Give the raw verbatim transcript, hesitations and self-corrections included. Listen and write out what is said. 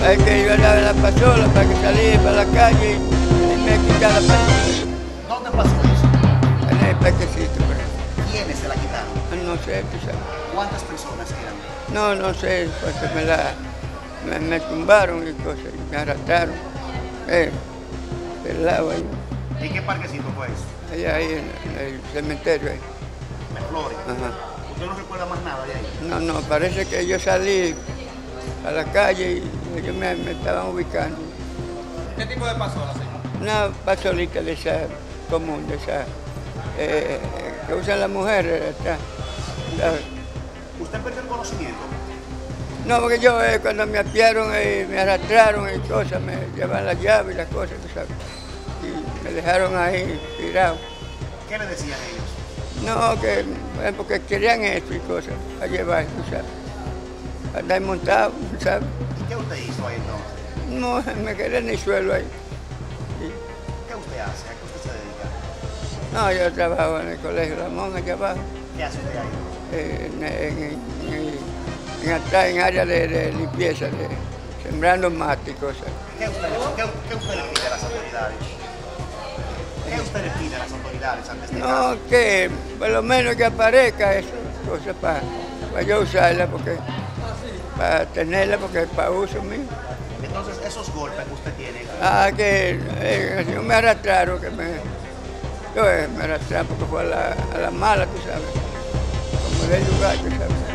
Hay que yo la, la pasola para que salí para la calle y me quitaron la pasola. ¿Dónde pasó eso? En el parquecito, pero ¿Quiénes se la quitaron? no sé, tú sabes. ¿Cuántas personas eran? No, no sé, porque me la me, me tumbaron y cosas, y me arrastraron. Eh, del lado ahí, ¿En qué parquecito fue eso? allá ahí en, en el cementerio ahí. En Flores. Ajá. ¿Usted no recuerda más nada de ahí? No, no, parece que yo salí a la calle y ellos me, me estaban ubicando. ¿Qué tipo de pasola, señor? Una pasolita de esa común, de esa eh, que usan las mujeres. Esta, la, ¿Usted perdió el conocimiento? no, porque yo eh, cuando me apiaron y me arrastraron y cosas, me llevan las llaves y las cosas, tú sabes. Y me dejaron ahí tirado. ¿Qué le decían ellos? No, que eh, porque querían esto y cosas, a llevar, tú sabes. Andar montado, tú sabes. ¿Y qué usted hizo ahí entonces? No, me quedé en el suelo ahí. ¿Qué usted hace? ¿A qué usted se dedica? No, yo trabajo en el colegio La Monja, allá abajo, ¿Qué hace usted ahí? eh, en, en, en, en, atrás, en área de, de limpieza, de, sembrando mate y cosas. ¿Qué usted, qué, qué usted le pide a las autoridades? ¿Qué usted le pide a las autoridades ante este caso? No, que por lo menos que aparezca eso, cosas para, para yo usarla, porque, para tenerla, porque es para uso mío. Entonces, esos golpes que usted tiene, Ah, que eh, el me arrastraron, que me, yo, eh, me arrastraron porque fue a la, a la mala, tú sabes, como del lugar, tú sabes.